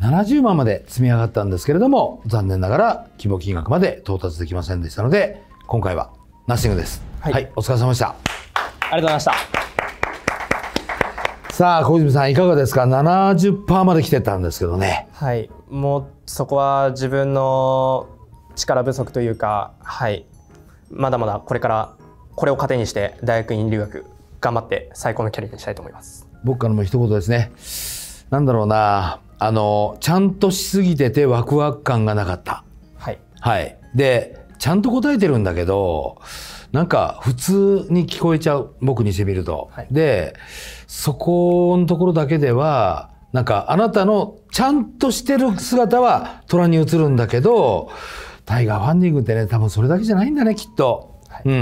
70万まで積み上がったんですけれども、残念ながら希望金額まで到達できませんでしたので、今回はナッシングです。はい、お疲れ様でした。 ありがとうございました。 さあ小泉さんいかがですか。 70% まで来てたんですけどね。 はい、もうそこは自分の力不足というか、はい、まだまだこれからこれを糧にして大学院留学頑張って最高のキャリアにしたいと思います。 僕からも一言ですね。なんだろうな、ちゃんとしすぎててワクワク感がなかった。はい、はい、でちゃんと答えてるんだけどなんか普通に聞こえちゃう、僕にしてみると。はい、でそこのところだけではなんかあなたのちゃんとしてる姿は虎に映るんだけど、タイガーファンディングってね多分それだけじゃないんだねきっと。はい、うん、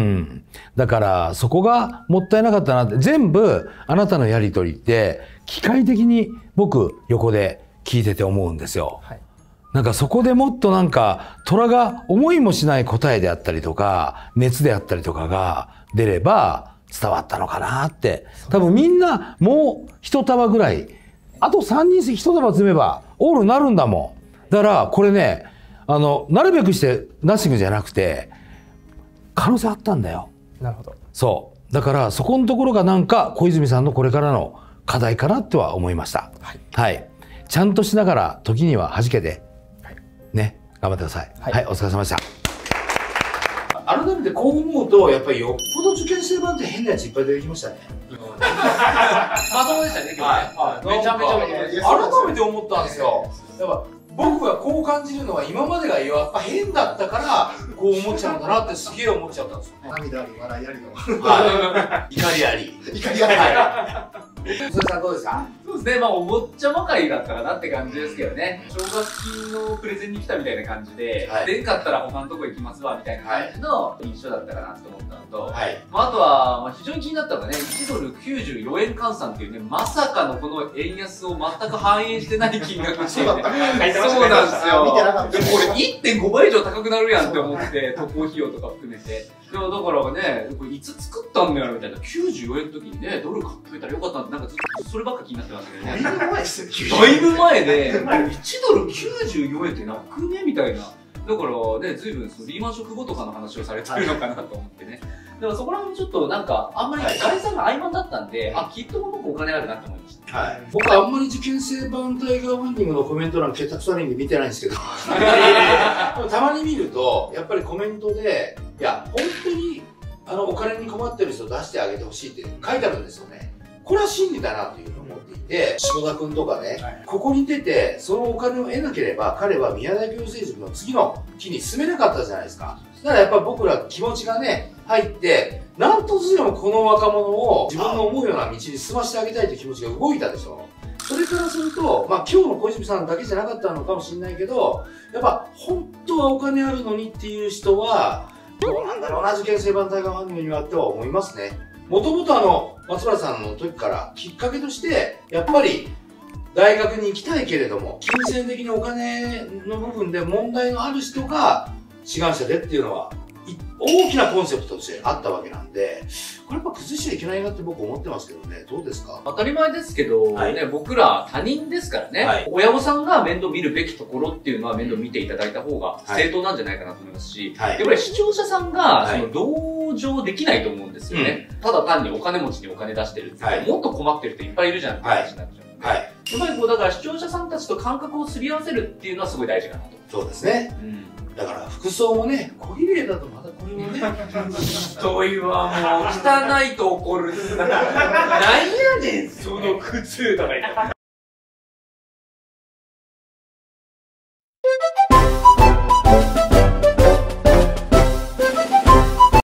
だからそこがもったいなかったなって。全部あなたのやり取りって機械的に僕横で聞いてて思うんですよ。はい、なんかそこでもっとなんか虎が思いもしない答えであったりとか熱であったりとかが出れば伝わったのかなって。多分みんなもう一束ぐらい、あと3人一束積めばオールになるんだもん。だからこれねなるべくしてナッシングじゃなくて可能性あったんだよ。なるほど。そうだからそこのところがなんか小泉さんのこれからの課題かなっては思いました。はい、はい、ちゃんとしながら時には弾けて、はい、ね頑張ってください。はい、はい、お疲れ様でした。改めてこう思うとやっぱりよっぽど受験生版って変なやついっぱい出てきましたね。 まともでしたね今日ね。めちゃめちゃ改めて思ったんですよ。やっぱ僕がこう感じるのは今までがやっぱ変だったからこう思っちゃうんだなってすげえ思っちゃったんですよ。 涙あり笑いありの。 はい。怒りあり。 怒りあり。 はい。それさんどうですか。 そうですね、まあお坊ちゃま会だったかなって感じですけどね。奨学金のプレゼンに来たみたいな感じで、出んかったら他のとこ行きますわみたいな感じの印象だったかなと思ったのと、まああとは非常に気になったのがね、1ドル94円換算っていうね、まさかのこの円安を全く反映してない金額っていうね。そうなんですよ。でもこれ 1.5 倍以上高くなるやんって思って、渡航費用とか含めて。でもだからね、これいつ作ったんだよみたいな、94円の時にね、ドル買っといたらよかったって、なんかずっとそればっか気になってましたけどね。 だいぶ前ですよ。 だいぶ前で、1ドル94円ってなくねみたいな。だからね、随分リーマンショック後とかの話をされてるのかなと思ってね。だからそこら辺ちょっとなんか、あんまり概算が曖昧だったんで、あ、きっと僕お金あるなと思いました。 はい。僕あんまり受験生版タイガーファンディングのコメント欄結託されんで見てないんですけど。たまに見ると、やっぱりコメントで、いや、本当にお金に困ってる人を出してあげてほしいって書いてあるんですよね。これは真理だなというふうに思っていて、下田君とかね、ここに出てそのお金を得なければ彼は宮台行政塾の次の期に進めなかったじゃないですか。だからやっぱ僕ら気持ちがね入って、なんとしてもこの若者を自分の思うような道に進ませてあげたいという気持ちが動いたでしょ。それからすると、まあ今日の小泉さんだけじゃなかったのかもしれないけど、やっぱ本当はお金あるのにっていう人はどうなんだろうな、受験生版タイガーファンディングにはっては思いますね。もともと松原さんの時からきっかけとしてやっぱり大学に行きたいけれども金銭的にお金の部分で問題のある人が志願者でっていうのは大きなコンセプトとしてあったわけなんで、これやっぱ崩しちゃいけないなって僕思ってますけどね。どうですか。 当たり前ですけど、ね、僕ら他人ですからね、親御さんが面倒見るべきところっていうのは面倒見ていただいた方が正当なんじゃないかなと思いますし、やっぱり視聴者さんがその同情できないと思うんですよね。ただ単にお金持ちにお金出してるっていうと、もっと困ってる人いっぱいいるじゃんって話になっちゃうので、やっぱりだから視聴者さんたちと感覚をすり合わせるっていうのはすごい大事かなと。 そうですね。だから服装もね、小綺麗だとまたこれもね。 人いはもう汚いと怒る。なんやねん、その靴とか言って。